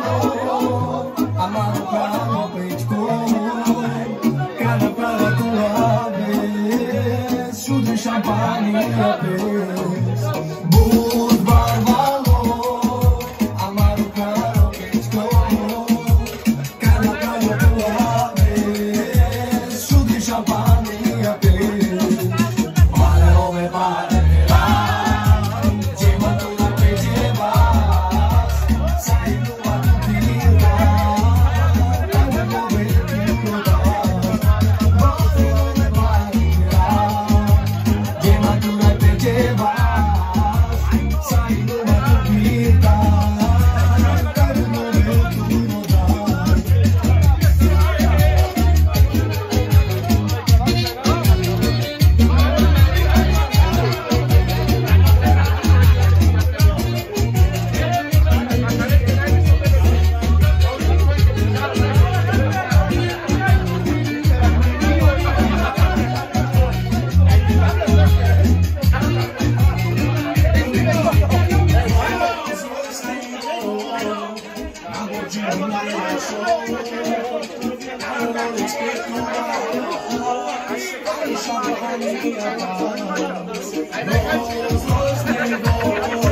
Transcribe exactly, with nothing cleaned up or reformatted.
valor, amado para peitcoi, cada para tua vez, chuta champanhe a vez. Budvar valor, amado para peitcoi, cada para tua vez, chuta champanhe a vez. Vale o me vale. I don't expect